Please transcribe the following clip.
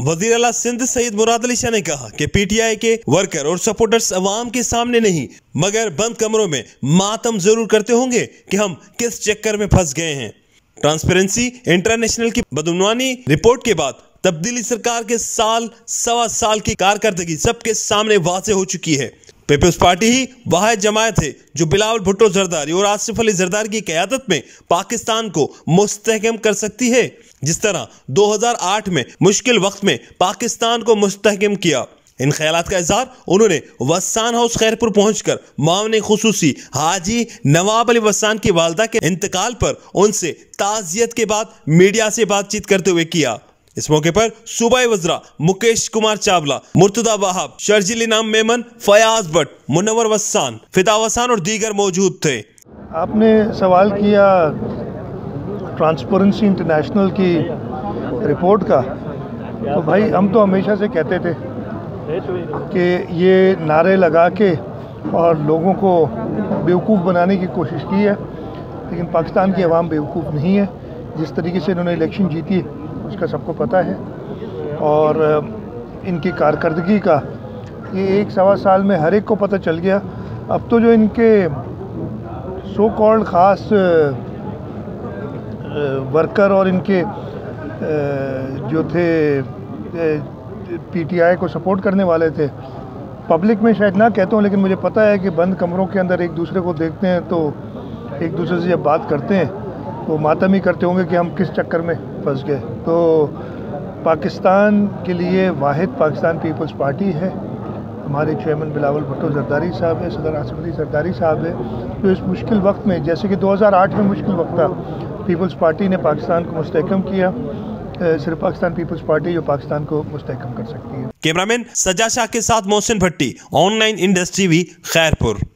वज़ीर आला सिंध सईद मुराद अली शाह ने कहा कि पीटीआई के वर्कर और सपोर्टर्स अवाम के सामने नहीं मगर बंद कमरों में मातम जरूर करते होंगे कि हम किस चक्कर में फंस गए हैं। ट्रांसपेरेंसी इंटरनेशनल की बदनवानी रिपोर्ट के बाद तब्दीली सरकार के सवा साल की कारकर्दगी सबके सामने वाज़ेह हो चुकी है। पीपल्स पार्टी ही वाहिद जमायत है जो बिलावल भुट्टो जरदारी और आसिफ अली जरदारी की क़यादत में पाकिस्तान को मुस्तहकम कर सकती है, जिस तरह 2008 में मुश्किल वक्त में पाकिस्तान को मुस्तहकम किया। इन ख्यालात का इज़हार उन्होंने वसान हाउस खैरपुर पहुंचकर मामले खुसूसी हाजी नवाब अली वसान की वालदा के इंतकाल पर उनसे ताज़ियत के बाद मीडिया से बातचीत करते हुए किया। इस मौके पर सूबाई वज़रा मुकेश कुमार चावला, मुर्तदा वहाब, शर्जिल इनाम मेमन, फयाज भट्ट, मुनव्वर वसान, फिदा वसान और दीगर मौजूद थे। आपने सवाल किया ट्रांसपेरेंसी इंटरनेशनल की रिपोर्ट का, तो भाई हम तो हमेशा से कहते थे कि ये नारे लगा के और लोगों को बेवकूफ़ बनाने की कोशिश की है, लेकिन पाकिस्तान की आवाम बेवकूफ़ नहीं है। जिस तरीके से इन्होंने इलेक्शन जीती उसका सबको पता है, और इनकी कारकर्दगी का ये सवा साल में हर एक को पता चल गया। अब तो जो इनके सो कॉल्ड ख़ास वर्कर और इनके जो थे पीटीआई को सपोर्ट करने वाले थे, पब्लिक में शायद ना कहता हूँ, लेकिन मुझे पता है कि बंद कमरों के अंदर एक दूसरे को देखते हैं तो एक दूसरे से जब बात करते हैं तो मातम ही करते होंगे कि हम किस चक्कर में फंस गए। तो पाकिस्तान के लिए वाहिद पाकिस्तान पीपल्स पार्टी है, हमारे चेयरमैन बिलावल भुट्टो जरदारी साहब है, सदर आसिफ अली जरदारी साहब है, जो इस मुश्किल वक्त में, जैसे कि 2008 में मुश्किल वक्त था, पीपल्स पार्टी ने पाकिस्तान को मुस्तहकम किया। सिर्फ पाकिस्तान पीपल्स पार्टी जो पाकिस्तान को मुस्तहकम कर सकती है। कैमरामैन सज्जा शाह के साथ मोहसिन भट्टी, ऑनलाइन इंडस्ट्री भी, खैरपुर।